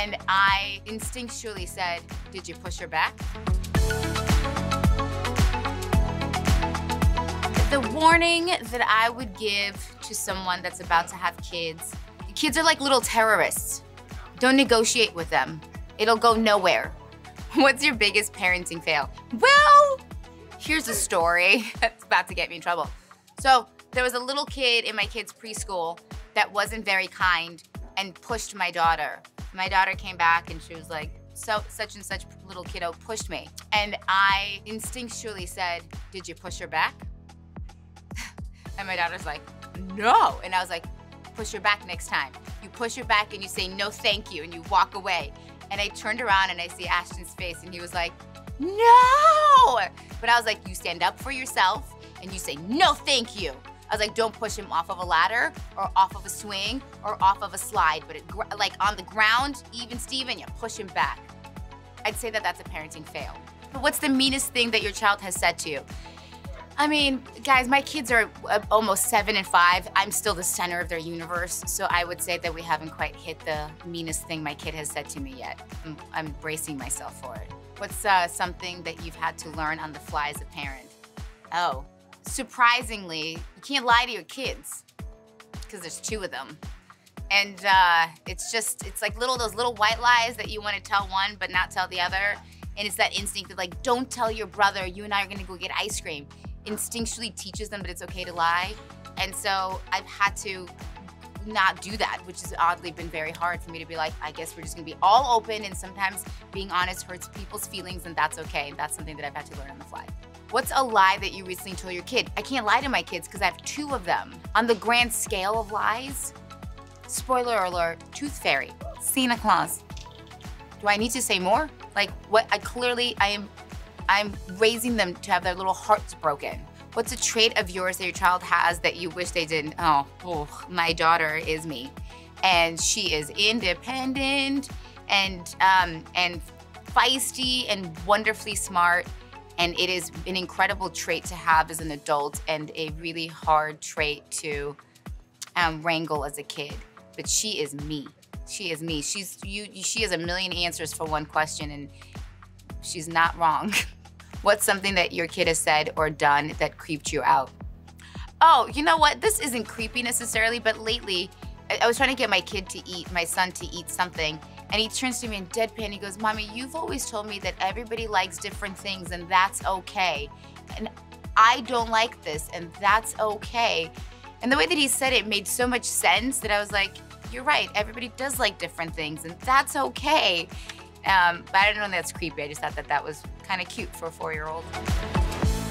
And I instinctually said, "Did you push her back?" The warning that I would give to someone that's about to have kids, kids are like little terrorists. Don't negotiate with them. It'll go nowhere. What's your biggest parenting fail? Well, here's a story that's about to get me in trouble. So there was a little kid in my kid's preschool that wasn't very kind and pushed my daughter. My daughter came back and she was like, such and such little kiddo pushed me. And I instinctually said, "Did you push her back?" And my daughter's like, "No." And I was like, "Push her back next time. You push her back and you say, 'No, thank you,' and you walk away." And I turned around and I see Ashton's face and he was like, "No!" But I was like, you stand up for yourself and you say, "No, thank you." I was like, don't push him off of a ladder or off of a swing or off of a slide, but like on the ground, even Steven, you push him back. I'd say that that's a parenting fail. But what's the meanest thing that your child has said to you? I mean, guys, my kids are almost 7 and 5. I'm still the center of their universe, so I would say that we haven't quite hit the meanest thing my kid has said to me yet. I'm bracing myself for it. What's something that you've had to learn on the fly as a parent? Oh, surprisingly, you can't lie to your kids because there's 2 of them. And it's like those little white lies that you want to tell one but not tell the other. And it's that instinct of like, don't tell your brother you and I are gonna go get ice cream. Instinctually teaches them that it's okay to lie. And so I've had to not do that, which has oddly been very hard for me to be like, I guess we're just gonna be all open, and sometimes being honest hurts people's feelings, and that's okay. And that's something that I've had to learn on the fly. What's a lie that you recently told your kid? I can't lie to my kids because I have 2 of them. On the grand scale of lies, spoiler alert, Tooth Fairy, Santa Claus. Do I need to say more? Like what? I'm raising them to have their little hearts broken. What's a trait of yours that your child has that you wish they didn't? Oh, my daughter is me. And she is independent and feisty and wonderfully smart. And it is an incredible trait to have as an adult and a really hard trait to wrangle as a kid. But she is me. She is me. She has a million answers for one question, and she's not wrong. What's something that your kid has said or done that creeped you out? Oh, you know what? This isn't creepy necessarily, but lately, I was trying to get my son to eat something, and he turns to me in deadpan, he goes, "Mommy, you've always told me that everybody likes different things, and that's okay. And I don't like this, and that's okay." And the way that he said it made so much sense that I was like, you're right, everybody does like different things, and that's okay. But I don't know if that's creepy. I just thought that that was kind of cute for a 4-year-old.